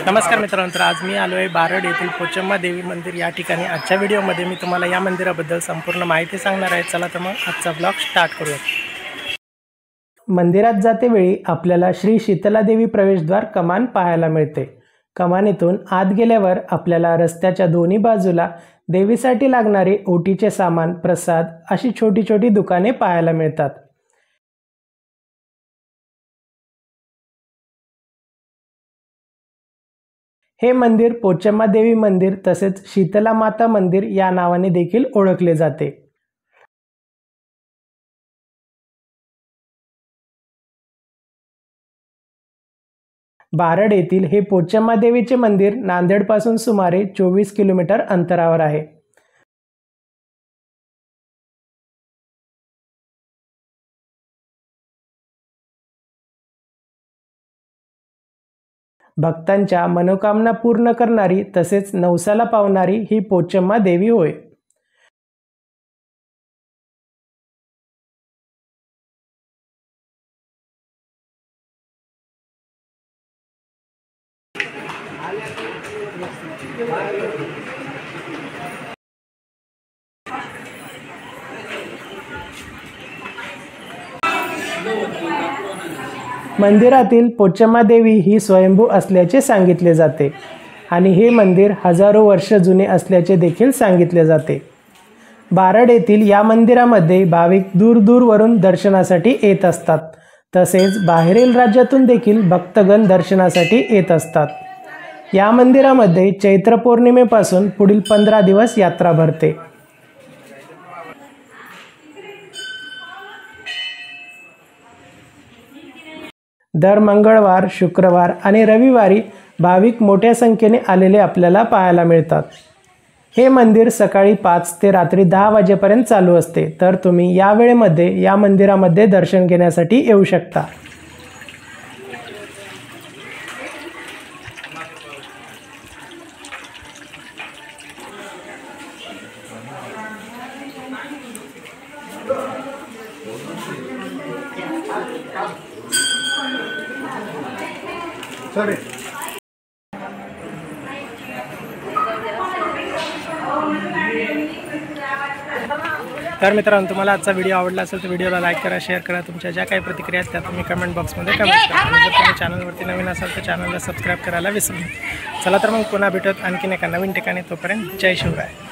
नमस्कार मित्रांनो, तर आज मी आलो आहे बारड येथील पोचम्मा देवी मंदिर या ठिकाणी। आजच्या व्हिडिओमध्ये मी तुम्हाला या मंदिराबद्दल संपूर्ण माहिती सांगणार आहे। चला तर मग आजचा ब्लॉग स्टार्ट करूया। मंदिरात जातेवेळी आपल्याला श्री शीतलादेवी प्रवेशद्वार कमान पाहायला मिळते। कमानीतून आत गेल्यावर आपल्याला रस्त्याच्या दोन्ही बाजूला देवीसाठी लागणारे ओटीचे सामान, प्रसाद अशी छोटी छोटी दुकाने पाहायला मिळतात। हे मंदिर पोचम्मा देवी मंदिर तसेच शीतला माता मंदिर या नावाने देखील ओळखले जाते। बारड येथील हे पोचम्मा देवीचे मंदिर नांदेडपासून सुमारे 24 किलोमीटर अंतरावर आहे। भक्तांच्या मनोकामना पूर्ण करणारी तसेच नवसाला पावणारी ही पोचम्मा देवी होय। मंदिरातील पोचम्मा देवी ही स्वयंभू असल्याचे सांगितले जाते आणि हे मंदिर हजारो वर्ष जुने असल्याचे देखील सांगितले जाते। बारड येथील या मंदिरामध्ये भाविक दूरवरून दर्शनासाठी येत असतात, तसेच बाहेरील राज्यातून देखील भक्तगण दर्शनासाठी येत असतात। या मंदिरामध्ये चैत्र पौर्णिमेपासून पुढील 15 दिवस यात्रा भरते। दर मंगळवार, शुक्रवार आणि रविवारी भाविक मोठ्या संख्येने आलेले आपल्याला पाहायला मिळतात। हे मंदिर सकाळी 5 ते रात्री 10 वाजेपर्यंत चालू असते, तर तुम्ही या वेळेमध्ये या मंदिरामध्ये दर्शन घेण्यासाठी येऊ शकता। तर मित्रांनो, तुम्हाला आजचा व्हिडिओ आवडला असेल तर व्हिडिओला लाईक करा, शेअर करा। तुमच्या ज्या काही प्रतिक्रिया आहेत त्या तुम्ही कमेंट बॉक्समध्ये कमेंट करा आणि जर तुम्ही चॅनलवरती नवीन असाल तर चॅनलला सबस्क्राईब करायला विसरू नका। चला तर मग पुन्हा भेटत आणखीन एका नवीन ठिकाणी। तोपर्यंत जय शिवराय।